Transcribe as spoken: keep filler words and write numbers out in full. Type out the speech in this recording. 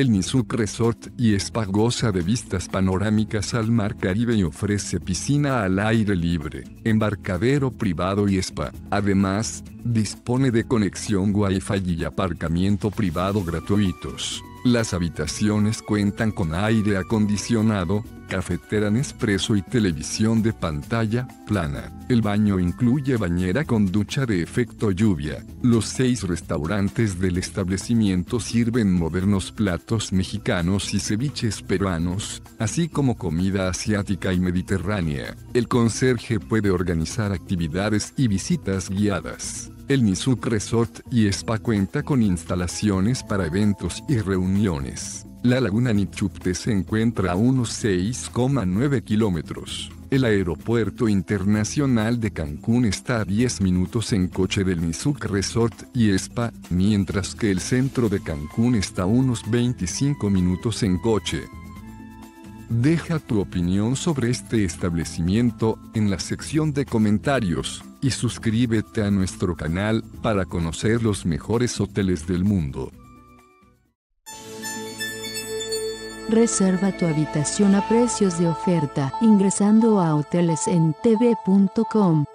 El Nizuc Resort y Spa goza de vistas panorámicas al mar Caribe y ofrece piscina al aire libre, embarcadero privado y spa. Además, dispone de conexión Wi-Fi y aparcamiento privado gratuitos. Las habitaciones cuentan con aire acondicionado, cafetera Nespresso y televisión de pantalla plana. El baño incluye bañera con ducha de efecto lluvia. Los seis restaurantes del establecimiento sirven modernos platos mexicanos y ceviches peruanos, así como comida asiática y mediterránea. El conserje puede organizar actividades y visitas guiadas. El Nizuc Resort y Spa cuenta con instalaciones para eventos y reuniones. La laguna Nichupte se encuentra a unos seis coma nueve kilómetros. El aeropuerto internacional de Cancún está a diez minutos en coche del Nizuc Resort y Spa, mientras que el centro de Cancún está a unos veinticinco minutos en coche. Deja tu opinión sobre este establecimiento en la sección de comentarios y suscríbete a nuestro canal para conocer los mejores hoteles del mundo. Reserva tu habitación a precios de oferta ingresando a hoteles en t v punto com.